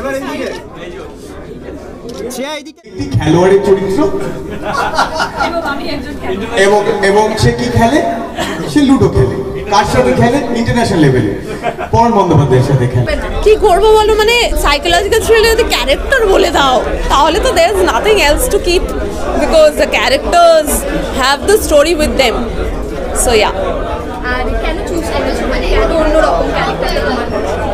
খেলোয়াড়ের চরিত্র এবং সে কি খেলে, সে লুডো খেলে। কার সাথে খেলে? ইন্টারন্যাশনাল লেভেলে পবন বন্দ্যোপাধ্যায়ের সাথে খেলে। কি করবো বলো, মানে সাইকোলজিক্যাল থ্রিলার যদি ক্যারেক্টার বলে দাও তাহলে তো there is nothing else to keep, because the characters have the story with them. So yeah. আর কেন চুজ করেছো, মানে এত অন্যরকম ক্যারেক্টারটা তোমার?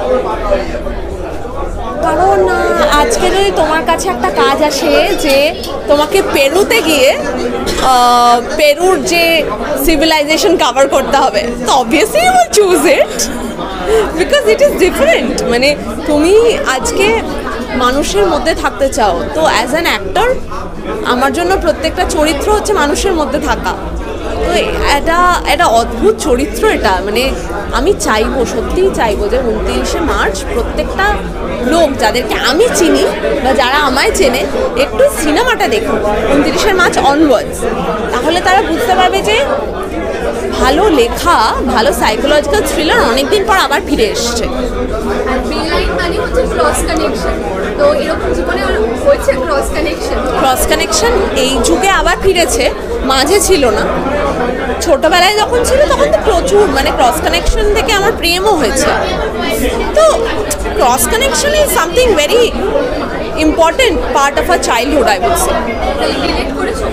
কারণ আজকে যদি তোমার কাছে একটা কাজ আসে যে তোমাকে পেরুতে গিয়ে পেরুর যে সিভিলাইজেশন কভার করতে হবে, তো obviously you will choose it because it is different. মানে তুমি আজকে মানুষের মধ্যে থাকতে চাও, তো অ্যাজ অ্যান অ্যাক্টর আমার জন্য প্রত্যেকটা চরিত্র হচ্ছে মানুষের মধ্যে থাকা। তো এটা অদ্ভুত চরিত্র এটা, মানে আমি চাইবো, সত্যিই চাইবো যে 29শে মার্চ প্রত্যেকটা লোক যাদেরকে আমি চিনি বা যারা আমায় চেনে একটু সিনেমাটা দেখুন 29শে মার্চ অনওয়ার্ডস, তাহলে তারা বুঝতে পারবে যে ভালো লেখা, ভালো সাইকোলজিক্যাল থ্রিলার অনেকদিন পর আবার ফিরে এসছে। আর বেলাইন মানে হচ্ছে ক্রস কানেকশন, তো এরকম জীবনে হয়েছে ক্রস কানেকশন? ক্রস কানেকশন এই যুগে আবার ফিরেছে, মাঝে ছিল না। ছোটবেলায় যখন ছিল তখন তো প্রচুর, মানে ক্রস কানেকশন থেকে আমার প্রেমও হয়েছে। তো cross connection is something very important part of a childhood, I would say. Relate করেছো?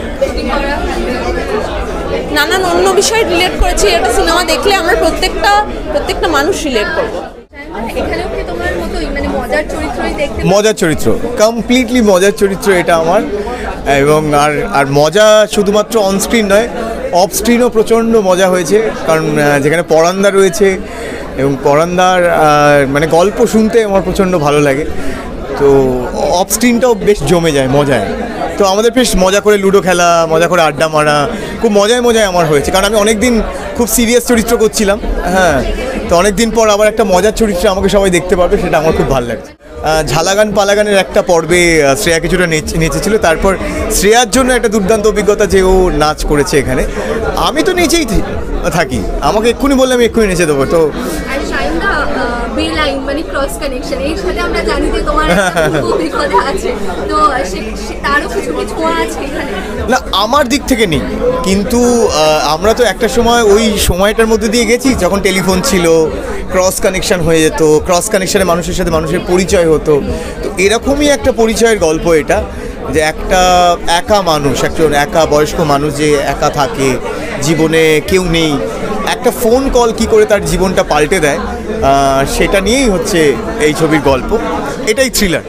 নানান অন্য বিষয়ে রিলেট করেছি, একটা সিনেমা দেখলে আমরা প্রত্যেকটা মানুষ রিলেট করবো। এখানেও কি তোমার মতোই মানে মজার চরিত্রই দেখতে? মজার চরিত্র, কমপ্লিটলি মজার চরিত্র এটা আমার। এবং আর মজা শুধুমাত্র অনস্ক্রিন নয়, অফ স্ক্রিনও প্রচণ্ড মজা হয়েছে, কারণ যেখানে পরান্দা রয়েছে এবং পরান্দার মানে গল্প শুনতে আমার প্রচণ্ড ভালো লাগে। তো অফ স্ক্রিনটাও বেশ জমে যায় মজায়। তো আমাদের বেশ মজা করে লুডো খেলা, মজা করে আড্ডা মারা, খুব মজায় আমার হয়েছে। কারণ আমি অনেক দিন খুব সিরিয়াস চরিত্র করছিলাম, হ্যাঁ, তো অনেক দিন পর আবার একটা মজার চরিত্রে আমাকে সবাই দেখতে পারবে, সেটা আমার খুব ভালো লাগছে। ঝালাগান পালাগানের একটা পর্বে শ্রেয়া কিছুটা নেচেছিল, তারপর শ্রেয়ার জন্য একটা দুর্দান্ত অভিজ্ঞতা যে ও নাচ করেছে এখানে। আমি তো নেচেই থাকি, আমাকে এক্ষুনি বললে আমি এক্ষুনি নেচে দেবো। তো বেলাইন মানে ক্রস কানেকশন, এর সাথে আমরা জানি যে তোমার অভিজ্ঞতা আছে, তো তারও কিছু ছোঁয়া আছে এখানে? না, আমার দিক থেকে নেই, কিন্তু আমরা তো একটা সময় ওই সময়টার মধ্যে দিয়ে গেছি যখন টেলিফোন ছিল, ক্রস কানেকশন হয়ে যেত, ক্রস কানেকশনে মানুষের সাথে মানুষের পরিচয় হতো। তো এরকমই একটা পরিচয়ের গল্প এটা, যে একটা একা মানুষ, একজন একা বয়স্ক মানুষ যে একা থাকে, জীবনে কেউ নেই, একটা ফোন কল কি করে তার জীবনটা পাল্টে দেয়, সেটা নিয়েই হচ্ছে এই ছবির গল্প। এটাই থ্রিলার।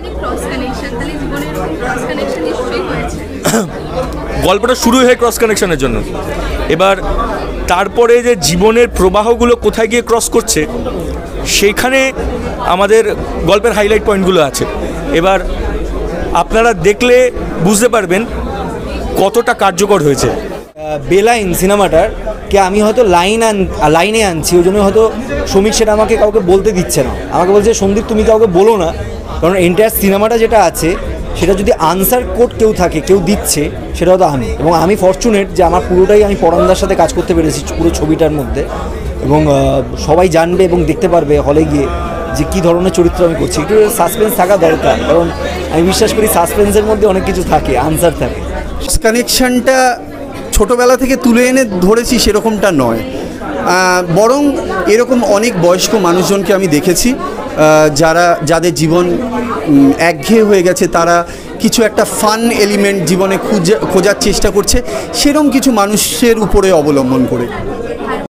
গল্পটা শুরু হয় ক্রস কানেকশনের জন্য, এবার তারপরে যে জীবনের প্রবাহগুলো কোথায় গিয়ে ক্রস করছে সেখানে আমাদের গল্পের হাইলাইট পয়েন্টগুলো আছে। এবার আপনারা দেখলে বুঝতে পারবেন কতটা কার্যকর হয়েছে। বেলাইন সিনেমাটার কে আমি হয়তো লাইনে আনছি, ওই জন্য হয়তো সমীর সেটা আমাকে কাউকে বলতে দিচ্ছে না, আমাকে বলছে সন্দীপ তুমি কাউকে বলো না, কারণ এন্টায়ার সিনেমাটা যেটা আছে সেটা যদি আনসার কোড কেউ থাকে, কেউ দিচ্ছে, সেটা হয়তো আমি। এবং আমি ফরচুনেট যে আমার পুরোটাই আমি পরান্দার সাথে কাজ করতে পেরেছি পুরো ছবিটার মধ্যে, এবং সবাই জানবে এবং দেখতে পারবে হলে গিয়ে যে কী ধরনের চরিত্র আমি করছি। একটু সাসপেন্স থাকা দরকার, কারণ আমি বিশ্বাস করি সাসপেন্সের মধ্যে অনেক কিছু থাকে, আনসার থাকে। কানেকশনটা ছোটোবেলা থেকে তুলে এনে ধরেছি সেরকমটা নয়, বরং এরকম অনেক বয়স্ক মানুষজনকে আমি দেখেছি যাদের জীবন একঘেয়ে হয়ে গেছে, তারা কিছু একটা ফান এলিমেন্ট জীবনে খোঁজার চেষ্টা করছে, সেরকম কিছু মানুষের উপরে অবলম্বন করে।